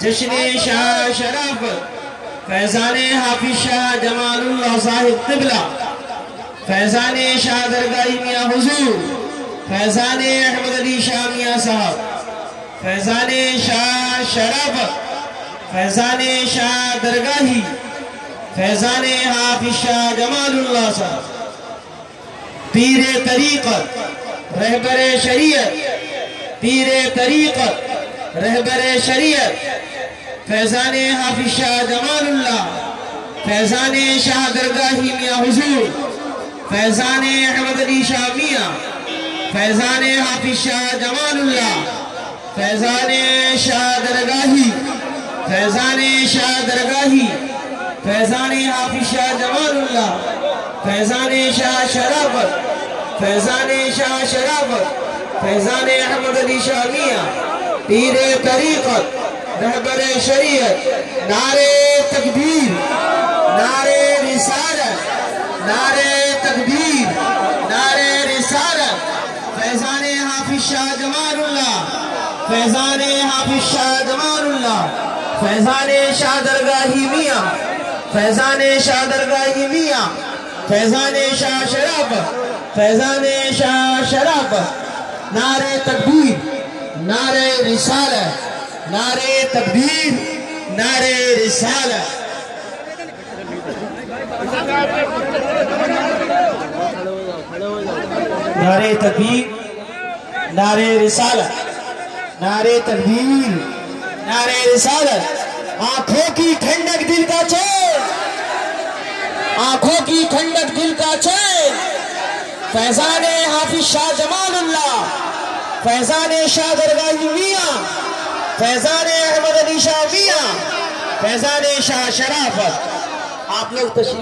جشن شاہ شرافت فیضان حافظ شاہ جمال اللہ صاحب قبلہ، فیضان شاہ درگاہی میاں حضور، فیضان احمد علی شاہ میاں صاحب، فیضان شاہ شرافت، فیضان شاہ درگاہی، فیضان حافظ شاہ جمال اللہ صاحب، پیر طریقت رہبر شریعت، پیر طریقت رہبر شریعت، فیضان حافظ شاہ جمال اللہ، فیضان شاہ درگاہی میاں حضور، فیضان احمد علی شاہ میاں، فیضان حافظ شاہ جمال اللہ، فیضان شاہ درگاہی، فیضان شاہ درگاہی، فیضان حافظ شاہ جمال اللہ، فیضان شاہ شرافت، فیضان شاہ شرافت، فیضان احمد علی شاہ میاں، پیر طریقت رہبر شریعت، نعرہ تکبیر، نعرہ رسالت، نعرہ تکبیر، نعرہ رسالت، فیضان حافظ شاہ جمال اللہ، فیضان حافظ شاہ جمال اللہ، فیضان شاہ درگاہی میاں، فیضان شاہ درگاہی میاں، فیضان شاہ شرافت، فیضان شاہ شرافت، نعرہ تکبیر، نعرہ رسالت، نعرہ تکبیر، نعرہ رسالت، نعرہ تکبیر، نعرہ رسالت، نعرہ تکبیر، نعرہ رسالت، آنکھوں کی ٹھنڈک دل کا چین، آنکھوں کی ٹھنڈک دل کا چین، فیضان حافظ شاہ جمال اللہ، فیضان شاہ درگاہی میاں، فیضان احمد علی شاہ میاں، فیضان شاہ شرافت، آپ لوگ تشریف